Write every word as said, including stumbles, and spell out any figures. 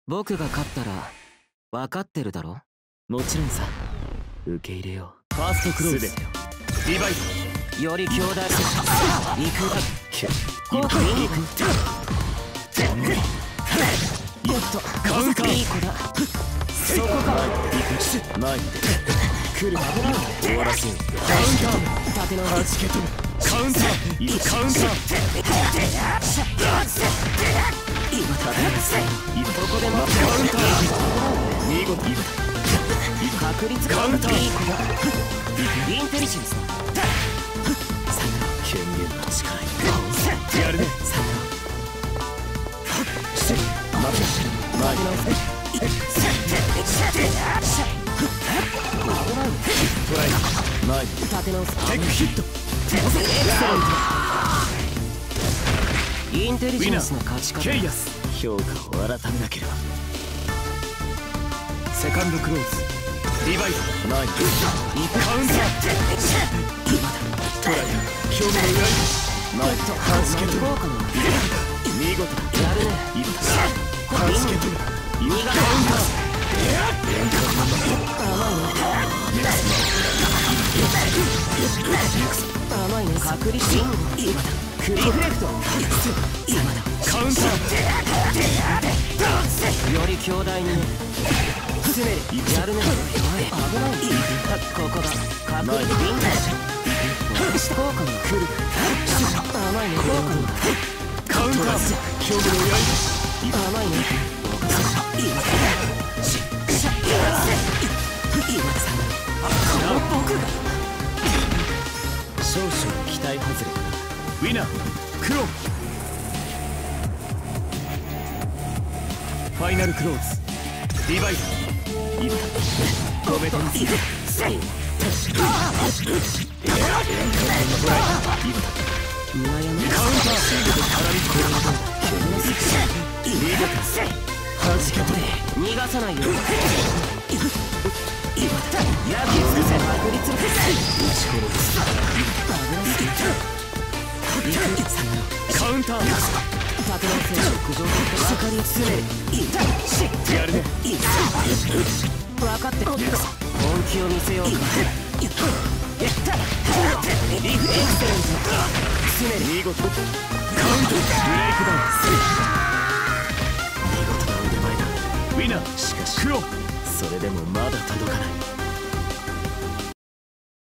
僕が勝ったら分かってるだろ。もちろんさ、受け入れよう。ファーストクローズ全てをリバイドより強大さ行くだ効果に行くおっとカウンターいい子だ。そこか行く前に来る危ない終わらせよう。カウンター立てのはじけとるカウンターいいカウンター今立てなくせここでもカウンター見事確率カウンターいい子だ。インテリジェンスだ権限の力やるね。さあ待て前に直せトライ前に立て直すテックヒットエクセレントインテリジェンスの勝ち方ケイアス評価を改めなければ。セカンドクローズリバイド前にカウンター今だトライ表面の裏に前とハンスケトル見事だやるね。今ハンスケトル今カウンター甘いね確率今だクリフレクト今だカウンターより強大にね攻めるやるね。危ないここだ確率ビンタ効果が来る甘いね効果がカウンター表面の刃甘いね今だ今ださ僕が少々期待外れかな。ウィナークローファイナルクローズリバイド今止めてみせるカウンターシールドからりこれなど見事はじけとれ逃がさないよ。今だやけつくせ確率を打ち殺すカウンター立て直せ屋上と分かり詰めるやるね。分かって本気を見せようか。リフエクセレント詰める見事カウントブレイクダウン見事な腕前だウィナー。しかしクロそれでもまだ届かない。